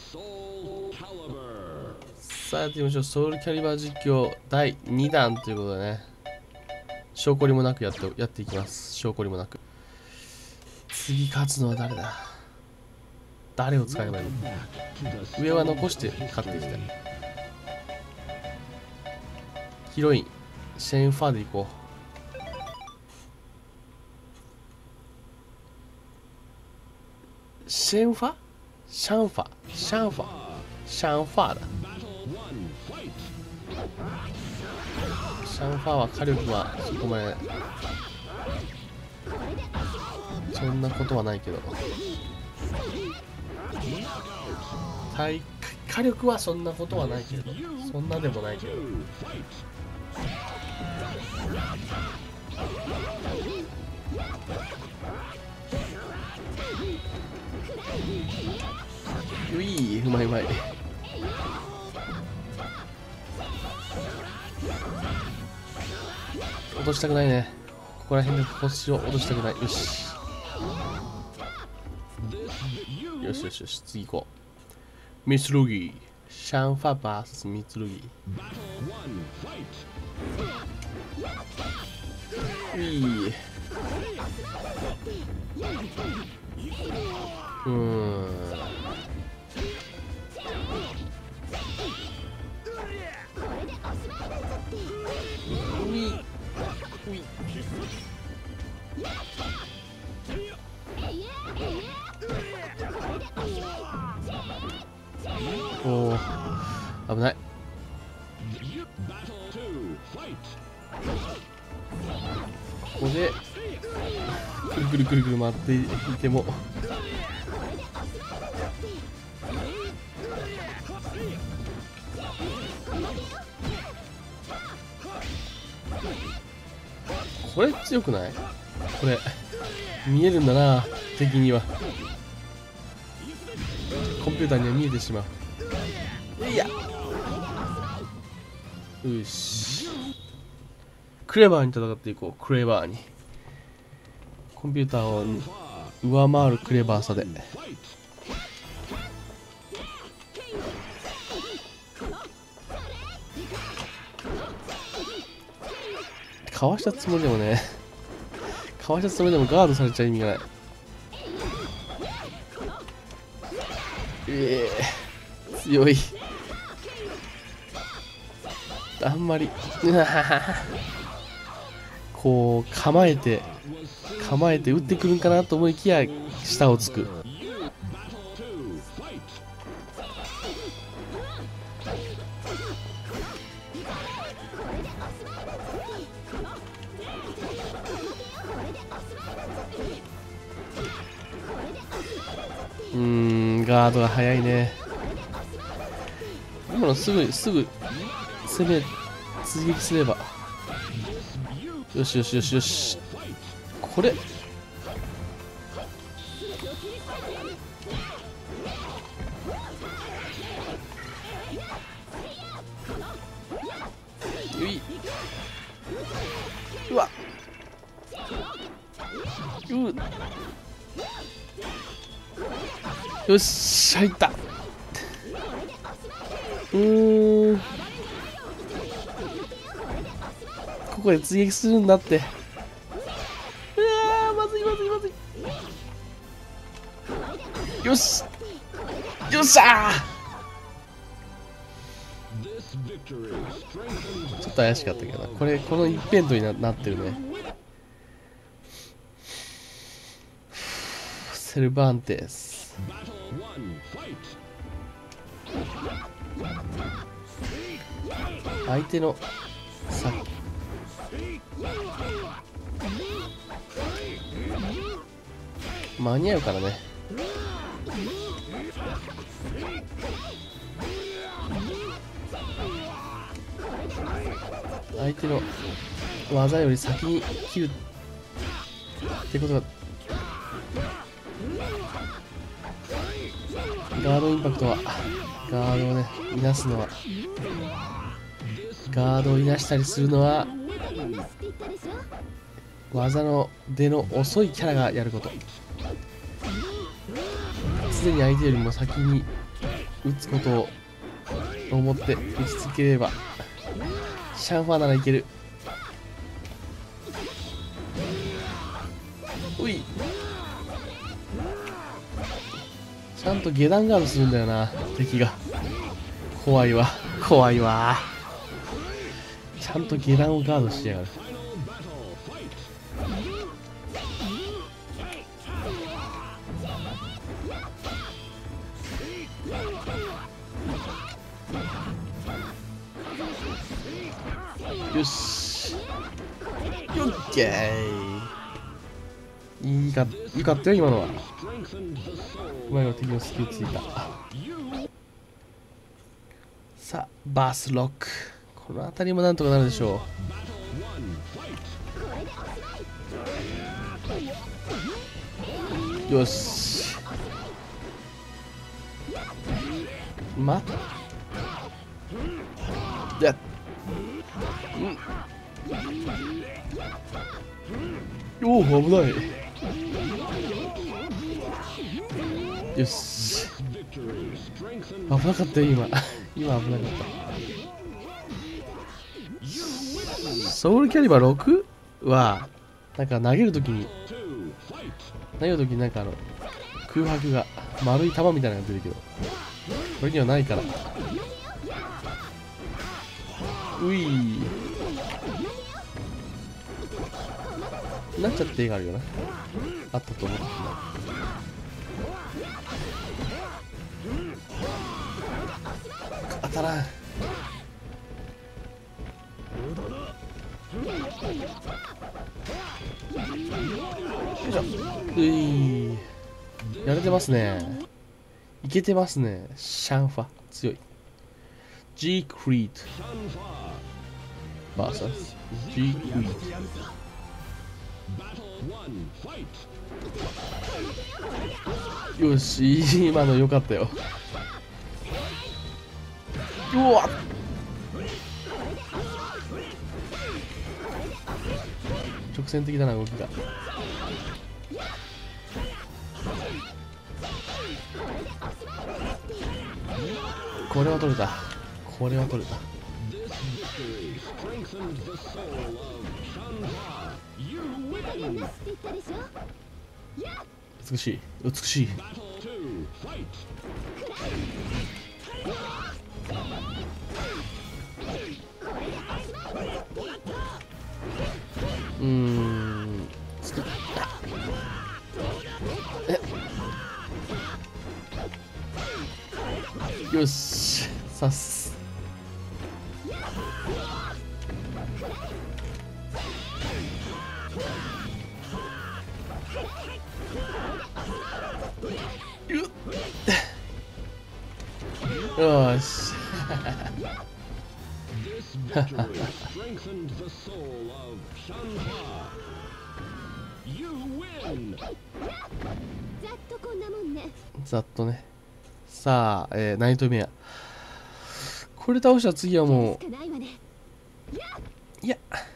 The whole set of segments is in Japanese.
さあやってみましょう。ソウルキャリバー実況第2弾ということでね、証拠りもなくやっていきます。証拠りもなく。次勝つのは誰だ。誰を使えばいいの。上は残して勝っていきたい。ヒロインシェンファでいこう。シェンファシャンファシャンファシャンファーだ。シャンファーは火力はそこまでそんなことはないけど、火力はそんなことはないけど、そんなでもないけど。うい、うまいうまい。落としたくないね。ここら辺で星を落としたくない。よしよしよしよし、次行こう。ミツルギシャンファ VS ミツルギ。おお、危ない。ここでくるくるくるくる回っていてもこれ強くない？これ見えるんだな、敵には。コンピューターには見えてしまう。いや、よし、クレバーに戦っていこう。クレバーにコンピューターを上回るクレバーさで。かわしたつもりでもね、かわしたつもりでもガードされちゃ意味がない。強い。あんまりこう構えて打ってくるんかなと思いきや下をつく。ガードが早いね。今のすぐ攻め追撃すれば。よしよしよしよし、これうわよし、入った。ここで追撃するんだって。まずいまずいまずい。よしよっしゃー。ちょっと怪しかったけどな。この一辺倒になってるね。セルバンテス。相手の間に合うからね。相手の技より先に切るってことが、ガードインパクトはガードをねいなすのは、ガードをいなしたりするのは技の出の遅いキャラがやること。すでに相手よりも先に打つことを思って打ち続ければシャンファーならいける。おい、ちゃんと下段ガードするんだよな敵が。怖いわ怖いわ。ちゃんと下段をガードしやがる。よし、オッケー。いいかったよ今のは。うまいわ、敵の隙をついた。さあバースロック、この辺りもなんとかなるでしょう。よし、待っやっ、おお危ない。よし、危なかったよ今今危なかった。ソウルキャリバー 6 はなんか投げるときになんか空白が丸い玉みたいなのが出るけど、これにはないから。ういなっちゃって絵があるよな。あったと思う。当たらん。よいしょ。やれてますね。いけてますね。シャンファ強い。G クリート vs G クリート。よし、今の良かったよ。うわっ、直線的だな動きが。これは取れた。これは取れた。美しい美しい。作った。よし、刺す。よし。ざっとね。さあ、ナイトメア。これ倒したら次はもう、いや、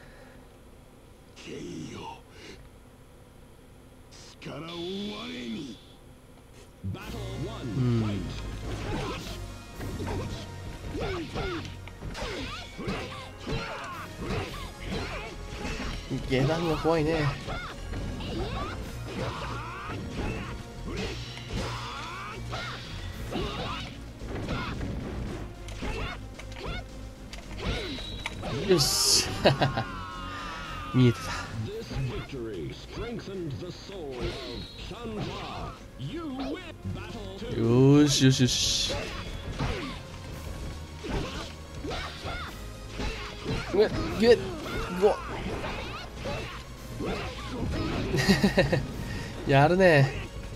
下段が怖いね。よし見えてた。よしよしよし。やるね。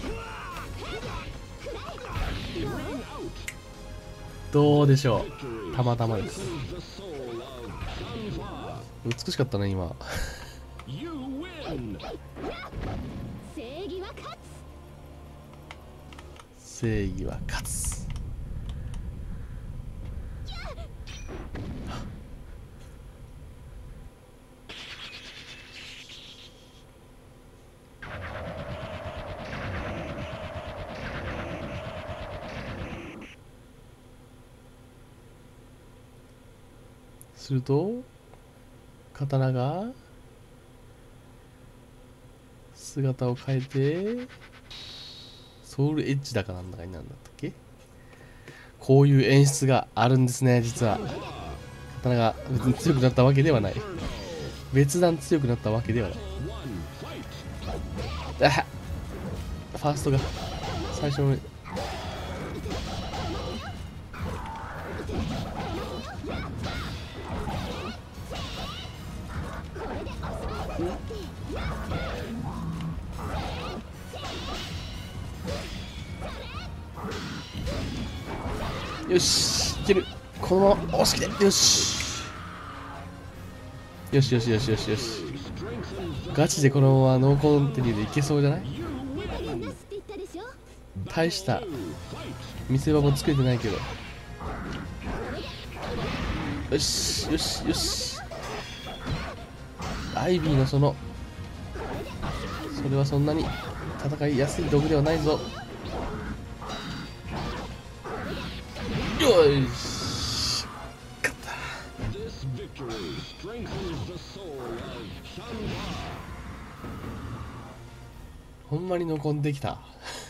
どうでしょう、たまたまです。美しかったね今。正義は勝つ。 すると刀が姿を変えてソウルエッジだかなんだかになんだったっけ。こういう演出があるんですね。実は刀が別に強くなったわけではない。別段強くなったわけではない。あっ、ファーストが最初のよし、いける。このまま押し切れ。よし。よしよしよしよしよし。ガチでこのままノーコンティニューでいけそうじゃない？大した見せ場も作れてないけど。よしよしよし。アイビーのそれはそんなに戦いやすい道具ではないぞ。よし、勝った。ほんまに残んできた。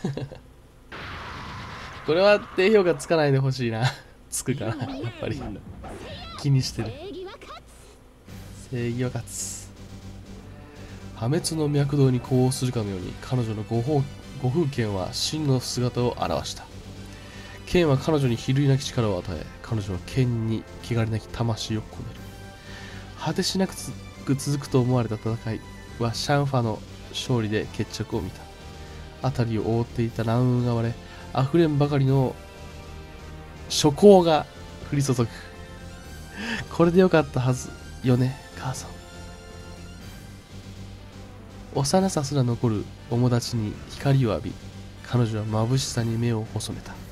これは低評価つかないでほしいな。つくかな、やっぱり気にしてる。正義は勝つ。破滅の脈動に呼応するかのように彼女のご風剣は真の姿を現した。剣は彼女に比類なき力を与え、彼女の剣に汚れなき魂を込める。果てしなく続くと思われた戦いはシャンファの勝利で決着を見た。辺りを覆っていた乱雲が割れ、溢れんばかりの初光が降り注ぐ。これでよかったはずよね、母さん。幼さすら残る面立ちに光を浴び、彼女は眩しさに目を細めた。